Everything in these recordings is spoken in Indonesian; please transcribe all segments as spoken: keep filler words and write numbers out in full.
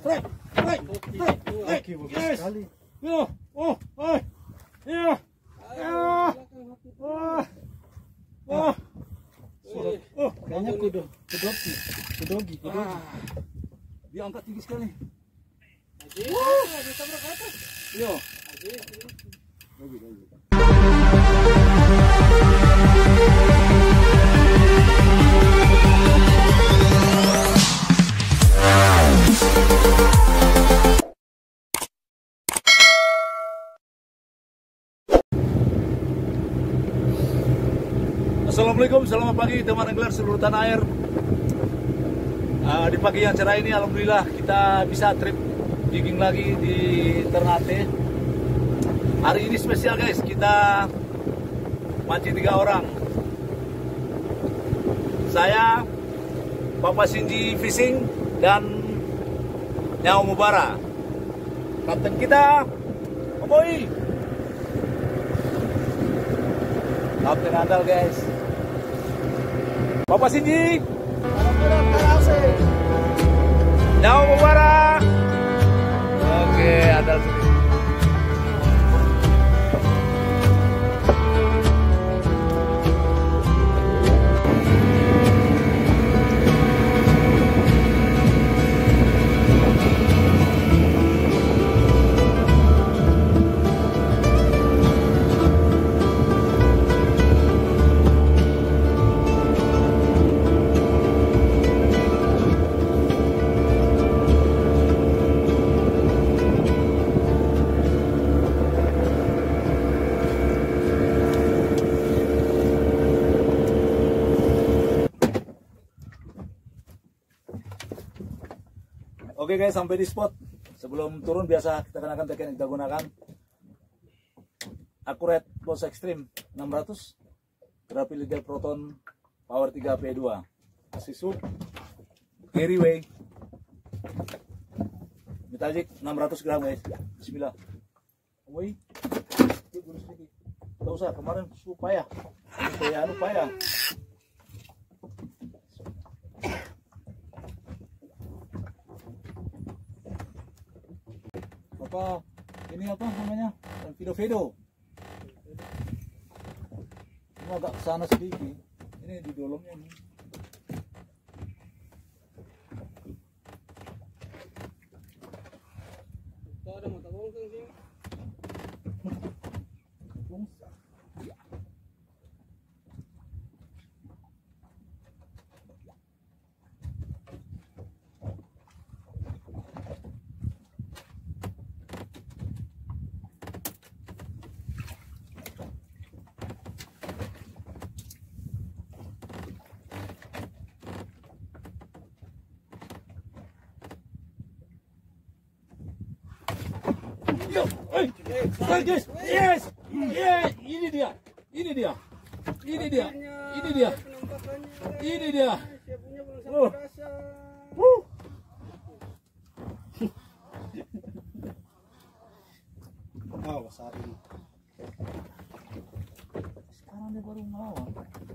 strike, strike, strike, strike. Yes. Yo, oh, oh, iya, ya, wah, wah, oh, kayaknya kudo, kudogi, kudogi, kudogi. Dia angkat tinggi sekali. Wah, bisa berkata. Yo. Assalamualaikum, selamat pagi teman angler seluruh tanah air. Uh, di pagi yang cerah ini alhamdulillah kita bisa trip jigging lagi di Ternate. Hari ini spesial guys, kita mancing tiga orang. Saya, Bapak Shinji Fishing, dan Nyawa Mubara. Kapten kita, Omoi. Kapten andal guys. Bapak Shinji, Nyawa Mubara. Oke, andal sini. Oke guys, sampai di spot. Sebelum turun biasa kita kenakan teknik yang kita gunakan. Accurate Boss Extreme enam ratus, Terapi Leader Proton Power tiga P dua, Asisu Carry Way Metajik enam ratus gram guys. Bismillah. Woi, gak usah, kemarin supaya supaya supaya apa ini apa namanya, Vedo-Vedo. Ini agak kesana sedikit, ini di dolomnya nih. Ada mata bongseng sih. Yo, hey, hey guys, yes, yeah, ini dia, ini dia, ini dia, ini dia, ini dia. Oh, uh. Oh, sorry. Sekarang dia baru ngelawan.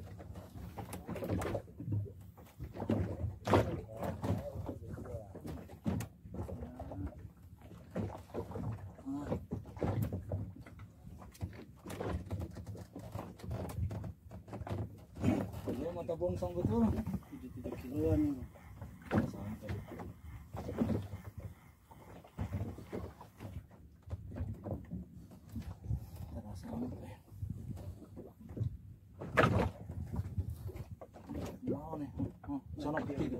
Mata bongsong betul, tujuh puluh tiga kiloan ini. Sampai. Terasa sampai. Mau nih, oh, sana putih.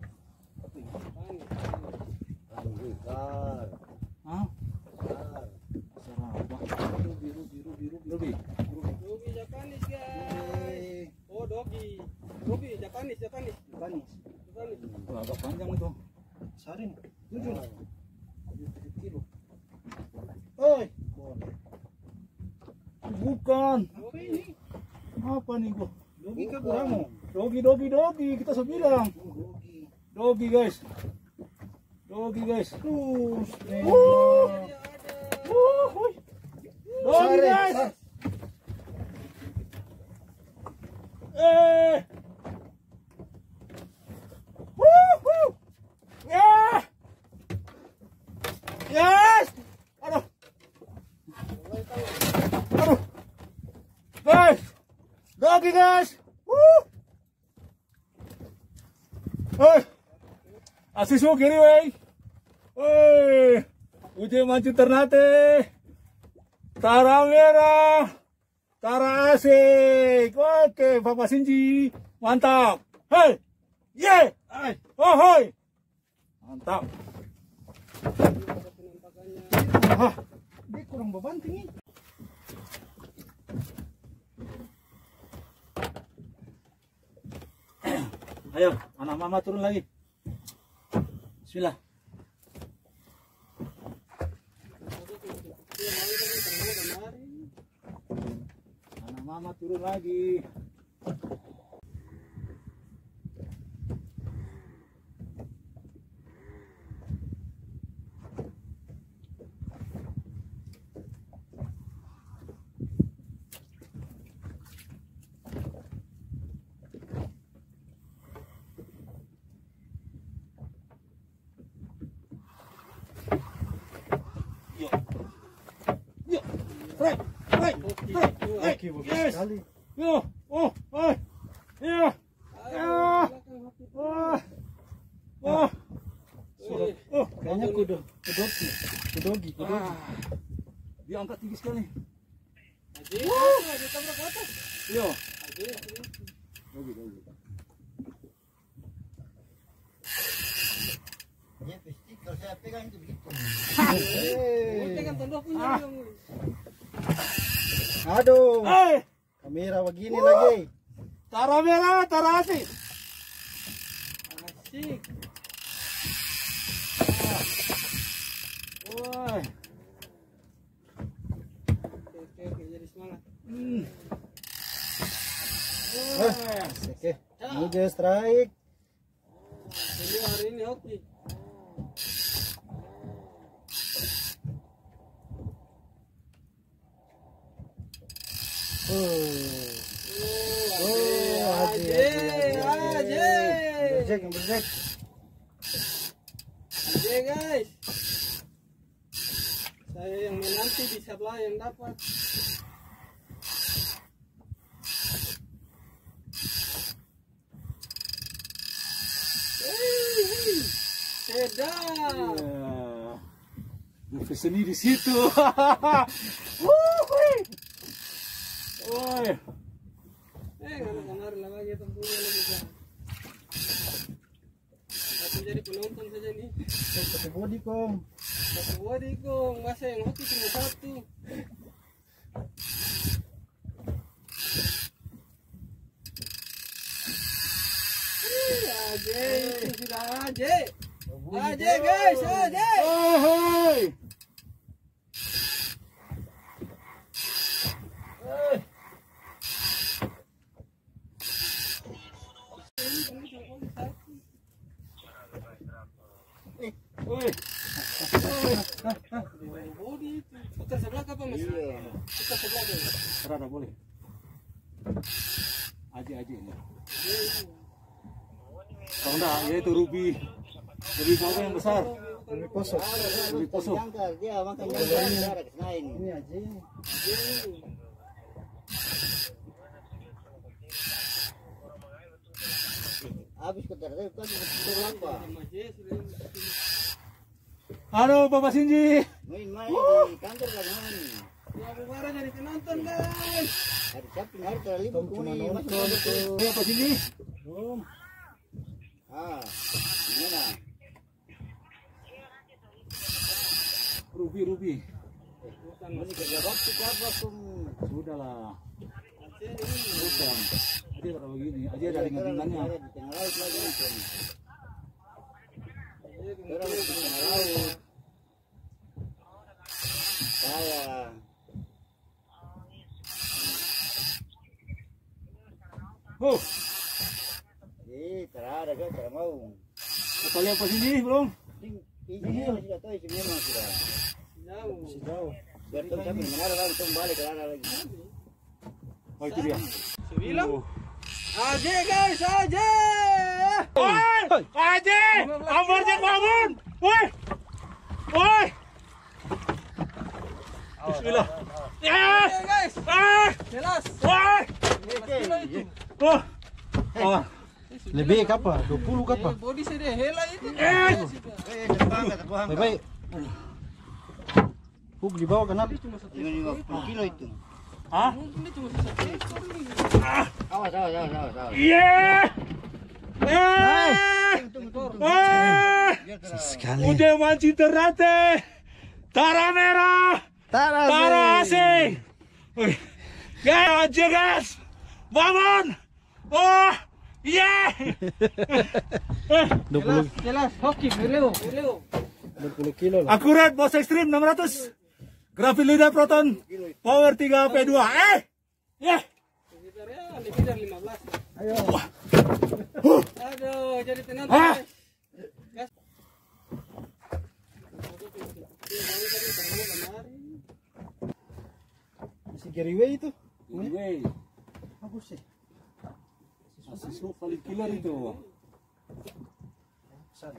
Hah? Serapa? Biru, biru, biru, biru, biru. Dogi Japanis guys. Oh dogi, dogi Japanis, Japanis, Japanis, Japanis. Oh, agak panjang itu. Sarin, tujuh, tujuh kilo. Oi, bukan. apa ini? Apa nih gua? Dogi ke Buramo. Dogi, dogi, dogi. Kita sudah bilang. Dogi. Dogi guys. Dogi guys. Terus. Wuh. Wuh. Dogi guys. Eh. Wuh. Ya. Guys, dogi guys. Woo. Hei, asiswa kiri wey. Hei, ujung mancing Ternate. Tara merah, tara asik. Oke, Bapak Sinji, mantap. Hei, ye, yeah. Oh hoi, mantap. Ah, dia kurang beban tinggi. Ayo, anak mama turun lagi. Bismillah. Anak mama turun lagi. Right, right, right, right. Yes. Yo, oh, oh, yeah, yeah, oh, oh, oh. Kayaknya kudo, kudogi, kudogi, kudogi. Dia angkat tinggi sekali. Aji, aji tabrak ke atas. Yo. Aji, aji. Dogi, dogi. Dia pasti kalau saya pegang itu begitu. Pegang tanduk punya. Aduh, Hey, kamera begini lagi. tara merah, tara asik. Asik. Woi. Oke, oke, oke, jadi semangat. Hmm. Oke, ini dia strike. Jadi hari ini hoki. Oh, Oh, Aji, Aji, Aji. berjek, berjek. Aji guys. Saya yang menanti di sebelah yang dapat. Hei, sedap. Buffet seni di situ. Wuhui. Woi. Eh, kalau kemarin lah lagi tentunya lagi kan. Aku jadi penonton saja nih. Pakai body kong. Satu body kong, masa yang hoki cuma satu. Eh, Aje, itu sudah Aje. Aje guys, Aje. Oh, hoi. Woi. Body itu. Putar sebelah apa mas? Iya. Putar sebelah guys. Rada boleh. Aji aji ini. Kalau enggak, ya itu ruby. Ruby apa yang besar? Ini kosong. Ruby kosong. Jangkar dia makanya jangkar ke sana ini. Ini aja. Habis ke terus kan betul apa? Halo Bapak Sinji. Main-main di kantor kan main. Ya aku baru jadi penonton guys. Hari Sabtu hari terlibur kuni masuk itu. Hei Bapak Sinji. Belum. Ah, gimana? Ruby Ruby. Ini kerja waktu apa kum? Sudahlah. Bukan. Aja kalau begini, aja ada ringan-ringannya. Di tengah laut lagi itu. Sekarang di tengah laut. Saya. Oh, Eh, terada kan, tak mau. kita lihat Pak Sinji belum? Ini sudah tahu isi memang sudah. Jauh. Jauh. Biar tahu sampai mana langsung balik ke sana lagi. Oh itu dia. Sebilang. Aje guys, Aje. Woi, Aje, ambarnya bangun. Woi, woi. Bismillah. Yes! Oke guys, Ah! jelas. Wah! Kilo itu. Oh! Oh! Lebih apa? dua puluh apa? Eh, body saya deh, hela itu. Eh! Eh, terbang nggak terbang? Baik. Huk di bawah kenapa? Ini lima puluh kilo itu. Hah? Mungkin dia cuma satu ekor ini. Awas, awas, awas, awas, awas. Yeah! Eh! Tunggu, tunggu, tunggu. Eh! Biar terang. Sekali. Udah mancing Ternate. Tara merah. Taras. Tara asing. Wih. Guys, mancing guys. Bangun. Oh! Yeah! dua puluh, Jelas, jelas. Hoki, beliau, beliau. dua puluh kilo lah. Akurat bos ekstrim enam ratus. Grafit lidah proton. Power tiga P dua. Eh! Yeah! Sekitar ya, lebih dari lima belas. Ayo. Aduh, jadi tenang. Ah! Gas. Masih giveaway itu? Anyway, Bagus sih. asis lo paling killer itu. Besar.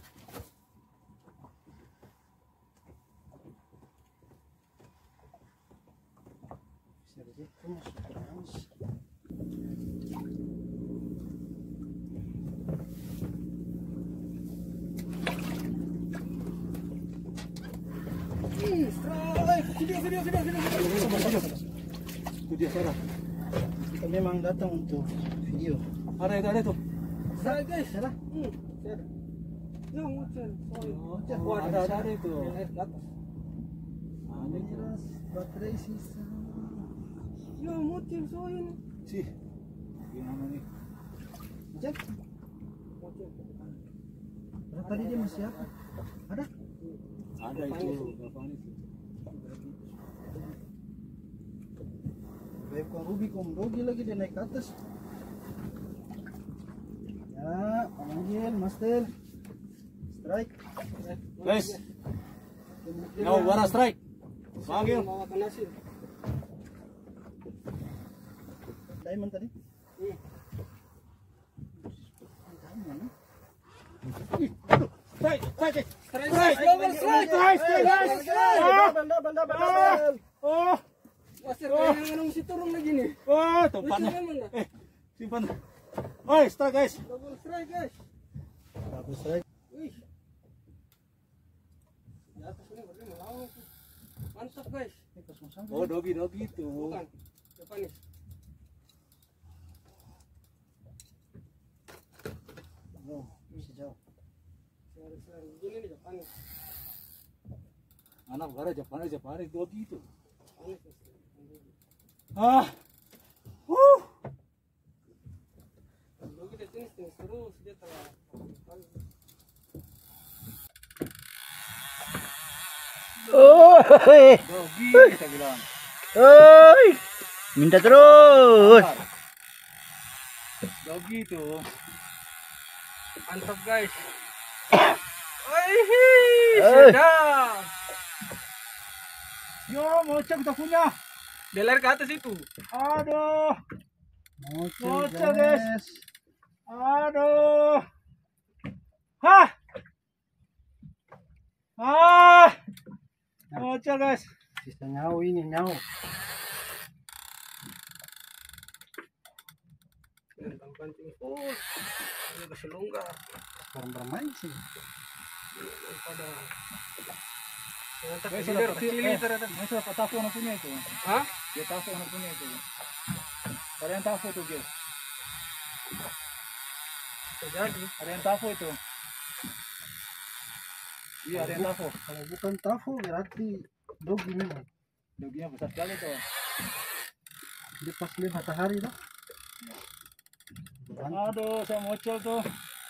Video, video, video, video. Itu dia Sarah. Kita memang datang untuk video. Ada itu, ada itu. Saya guys, salah. Hmm, saya. Yang macam. Oh, Oh, ada, ada, ada itu. air ke atas. Ada itu. Baterai sisa. Ya, motif so ini. Sih. Gimana nih? Cek. Motif. Berapa tadi dia masih apa? Ada? Ada itu. Apaan itu? Baik kong Ruby kong Dogi lagi dia naik ke atas. Ya, panggil Master. Strike. Guys, now Wara strike. Panggil. Mau makan nasi. Diamond tadi. Hmm. Diamond. Strike, strike, Strike, strike, double strike. strike, strike, guys. Ah! Double, double, double, Ah! double. Oh, Wasir kayak yang mesti turun lagi nih. oh, Lucu tempannya. memang dah. Eh, simpan. Oi, strike guys. Double strike guys. Double strike. Wih. Di atas ini berarti melawan. Mantap guys. Eh, kosong sampai. Oh, dogi dogi itu. Bukan. Depan nih. Oh, bisa jauh. Sehari-sehari begini nih depan nih. Anak gara Jepang Jepang dogi itu. Panis, guys. Ah. Uh. Dogi di sini sini terus dia telah. Oh, hei. Dogi kita bilang. Oi. Minta terus. Dogi itu. Mantap guys. Eh. Sedap. Yo, mocak kita punya. Dia lari ke atas itu. Aduh. Moce, Moce, guys. guys. Aduh. Hah. Ah. Mocak guys. Sisa nyawa ini nyawa. Tentang pancing full. Ini masih longgar. Sekarang bermain sih. Pada. Ternyata Guys, leader sudah kecil eh, ternyata. Guys, sudah tahu anak punya itu. Hah? Dia tahu anak punya itu. Kalian tahu tuh guys. Terjadi. Ada yang tahu itu. Iya, ada yang tahu. Kalau bukan tafu berarti dogi memang. Doginya besar sekali tuh. Dia pas lihat matahari dah. Aduh, saya mocel tuh.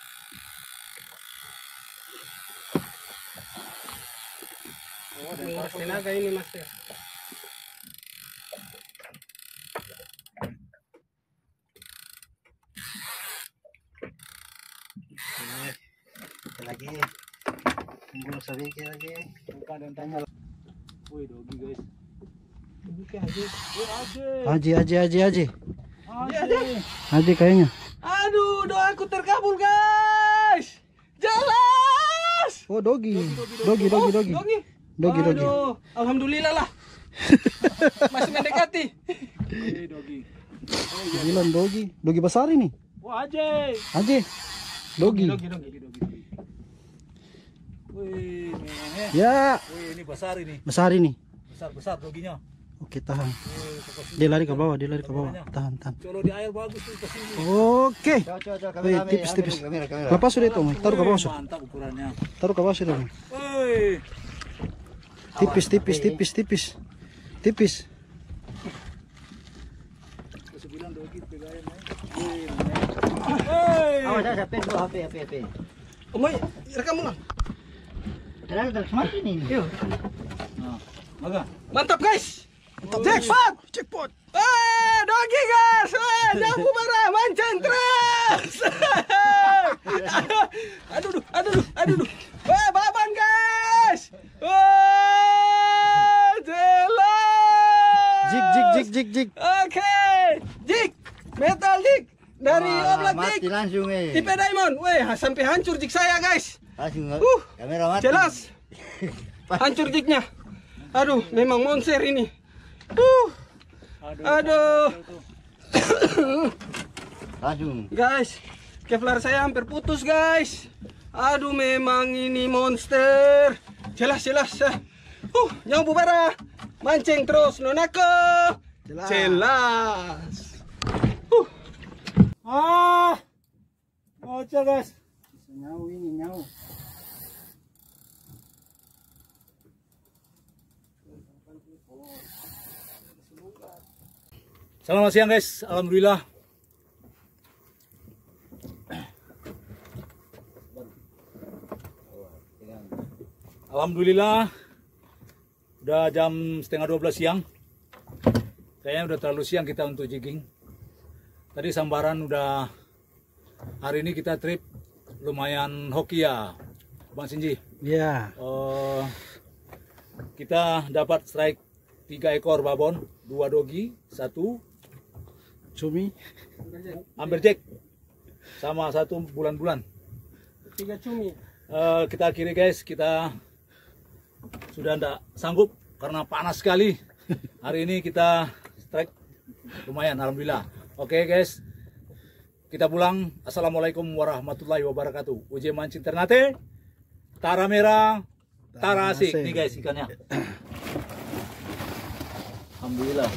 Oh, ada yang Menguras tahu. tenaga ini master. Kita lagi. Tunggu sedikit lagi. Bukan ada yang tanya. Wih, dogi guys. Bukan aja. Wih, aja. Haji, Haji, Haji, Haji. Aja. Haji kayaknya. Aduh, doaku terkabul guys. Jelas. Oh, dogi. Dogi, dogi, dogi. Dogi. Dogi, dogi. Aduh, alhamdulillah lah. Masih mendekati. Eh, dogi. Sembilan dogi. Dogi besar ini. Wah, Ajay. Aje. Dogi. Dogi, dogi. Dogi, dogi. Wih, memang ya. Ya. Wih, ini besar ini. Besar ini. Besar besar doginya. Oke, tahan. Wih, fokus. Dia lari ke bawah, dia lari ke bawah. Tahan, tahan. Kalau di air bagus tuh ke sini. Oke. Coba, coba, coba, Wih, kamera, tipis, ambil, tipis. kamera, kamera. Lepas sudah itu, Om. Taruh ke bawah, Wih, Om. mantap ukurannya. Taruh ke bawah sudah, Om. Wih. Tipis, tipis, tipis, tipis. Tipis. Kesebilan dogi pegain. Wih. Wih. Awas, awas, H P dulu, H P, H P, H P. Omoy, rekam ulang. Terlalu terus mati nih. Yuk. Nah, maka. Mantap guys. Jackpot. Jackpot. Eh, dogi guys. Eh, jambu merah mancing terus. aduh, aduh, aduh, aduh, aduh. Eh, baban guys. Wah, jelas. Jig, jig, jig, jig, jig. Oke, jig, metal jig dari Wah, oblak mati jig. langsung eh. Tipe diamond. Weh, sampai hancur jig saya guys. Langsung Uh, kamera mati. jelas. Hancur jignya. Aduh, memang monster ini. Uh, aduh. Langsung. Guys, Kevlar saya hampir putus guys. Aduh, memang ini monster. Jelas, jelas. Uh, nyambu bara. Mancing terus, nonako. Jelas. Jelas. Uh, Ah. Oca, guys. Nyau ini, nyau. Selamat siang guys, alhamdulillah. Alhamdulillah, udah jam setengah dua belas siang. Kayaknya udah terlalu siang kita untuk jigging. Tadi sambaran udah, hari ini kita trip lumayan hoki ya, Bang Sinji. Ya. Eh, kita dapat strike tiga ekor babon, dua dogi, satu Cumi. amberjack, sama satu bulan-bulan. tiga cumi. Eh, kita akhiri guys, kita sudah tidak sanggup karena panas sekali. Hari ini kita strike lumayan, alhamdulillah. Oke guys, kita pulang. Assalamualaikum warahmatullahi wabarakatuh. Uje mancing Ternate, Tara merah, Tara asik. Nih guys ikannya. Alhamdulillah.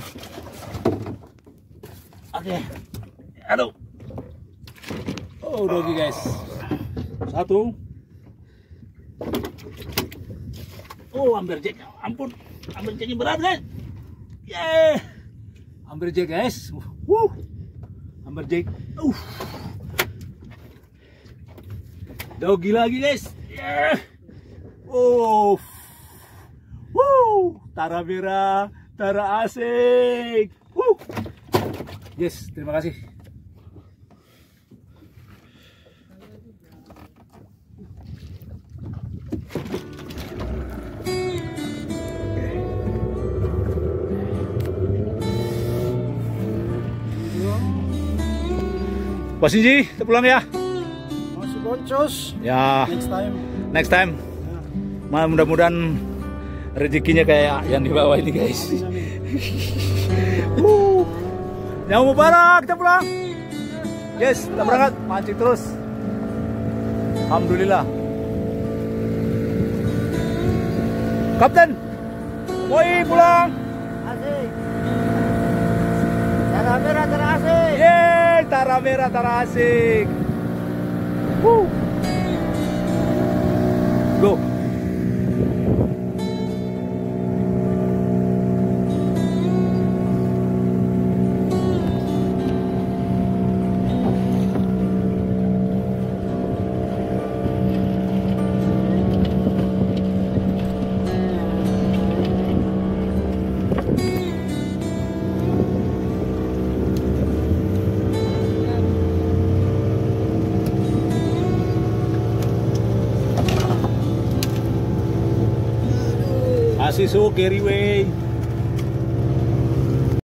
Oke. Aduh. Oh, dogi guys. Satu. Oh, amberjack. Ampun. Amberjacknya berat guys. Yeah. Amberjack guys. Wuh. Amberjack. Uh. Dogi lagi guys. Yeah. Oh. Wuh. Tara merah. Tara asik. Wuh. Yes, terima kasih. Pak Sinji, kita pulang ya. Masih boncos. Ya, Next time. next time. Ma, mudah-mudahan rezekinya kayak yang di bawah ini guys. uh. Yang mubarak, kita pulang. Yes, kita berangkat mancing terus. Alhamdulillah. Kapten, woi pulang. Asik. Tara merah, tara asik. Yeay, tara merah, tara asik. Woo. Go. Asiso carry way.